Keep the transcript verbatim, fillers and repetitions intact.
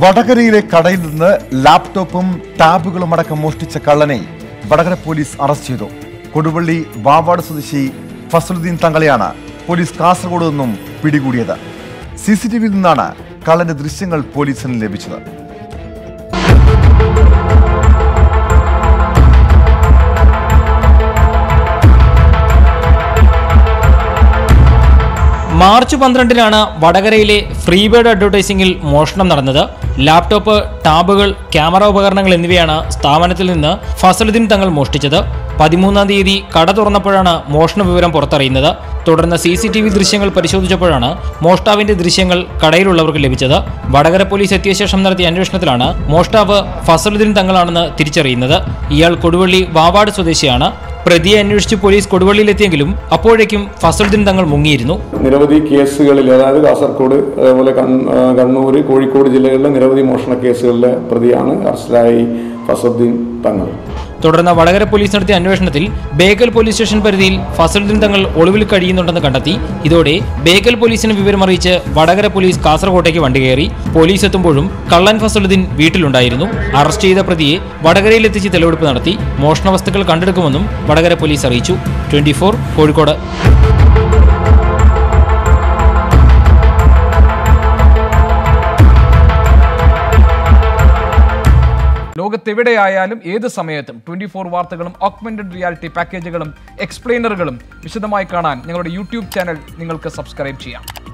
വടകരയിലെ കടയിൽ നിന്ന് ലാപ്ടോപ്പും ടാബുകളും അടക്കം മോഷ്ടിച്ച കള്ളനെ വടകര പോലീസ് അറസ്റ്റ് ചെയ്തു. കൊടുവള്ളി വാവാട് സ്വദേശി ഫസലുദ്ദീൻ തങ്ങളെയാണ് പോലീസ് കാസർഗോഡ് നിന്നും പിടികൂടിയത്. സി സി ടി വിയിൽ നിന്നാണ് കള്ളന്റെ ദൃശ്യങ്ങൾ പോലീസിന് ലഭിച്ചത്. മാർച്ച് പന്ത്രണ്ടിനാണ് വടകരയിലെ ഫ്രീബേർഡ് അഡ്വർടൈസിംഗിൽ മോഷണം നടന്നത്. ലാപ്ടോപ്പ്, ടാബുകൾ, ക്യാമറ ഉപകരണങ്ങൾ എന്നിവയാണ് സ്ഥാപനത്തിൽ നിന്ന് ഫസലുദ്ദീൻ തങ്ങൾ മോഷ്ടിച്ചത്. പതിമൂന്നാം തീയതി കട തുറന്നപ്പോഴാണ് മോഷണ വിവരം പുറത്തറിയുന്നത്. തുടർന്ന് സി സി ടി വി ദൃശ്യങ്ങൾ പരിശോധിച്ചപ്പോഴാണ് മോഷ്ടാവിന്റെ ദൃശ്യങ്ങൾ കടയിലുള്ളവർക്ക് ലഭിച്ചത്. വടകര പോലീസ് എത്തിയ ശേഷം നടത്തിയ അന്വേഷണത്തിലാണ് മോഷ്ടാവ് ഫസലുദ്ദീൻ തങ്ങളാണെന്ന് തിരിച്ചറിയുന്നത്. ഇയാൾ കൊടുവള്ളി വാവാട് സ്വദേശിയാണ്. പ്രതിയെ അന്വേഷിച്ച് പോലീസ് കൊടുവള്ളിയിലെത്തിയെങ്കിലും അപ്പോഴേക്കും ഫസലുദ്ദീൻ തങ്ങൾ മുങ്ങിയിരുന്നു. നിരവധി കേസുകളിൽ, അതായത് കാസർഗോഡ്, അതുപോലെ കണ്ണൂർ, കോഴിക്കോട് ജില്ലകളിലെ നിരവധി മോഷണ കേസുകളിലെ പ്രതിയാണ് അറസ്റ്റിലായി ഫസലുദ്ദീൻ തങ്ങൾ. തുടർന്ന് വടകര പോലീസ് നടത്തിയ അന്വേഷണത്തിൽ ബേക്കൽ പോലീസ് സ്റ്റേഷൻ പരിധിയിൽ ഫസലുദ്ദീൻ തങ്ങൾ ഒളിവിൽ കഴിയുന്നുണ്ടെന്ന് കണ്ടെത്തി. ഇതോടെ ബേക്കൽ പോലീസിന് വിവരമറിയിച്ച് വടകര പോലീസ് കാസർഗോട്ടേക്ക് വണ്ടി കയറി. പോലീസ് എത്തുമ്പോഴും കള്ളൻ ഫസലുദ്ദീൻ വീട്ടിലുണ്ടായിരുന്നു. അറസ്റ്റ് ചെയ്ത പ്രതിയെ വടകരയിലെത്തിച്ച് തെളിവെടുപ്പ് നടത്തി. മോഷണ വസ്തുക്കൾ കണ്ടെടുക്കുമെന്നും വടകര പോലീസ് അറിയിച്ചു. Twenty four Kozhikode. ലോകത്തെവിടെയായാലും ഏത് സമയത്തും ട്വന്റി ഫോർ വാർത്തകളും ഓഗ്മെന്റഡ് റിയാലിറ്റി പാക്കേജുകളും എക്സ്പ്ലെയിനറുകളും വിശദമായി കാണാൻ ഞങ്ങളുടെ യൂട്യൂബ് ചാനൽ നിങ്ങൾക്ക് സബ്സ്ക്രൈബ് ചെയ്യാം.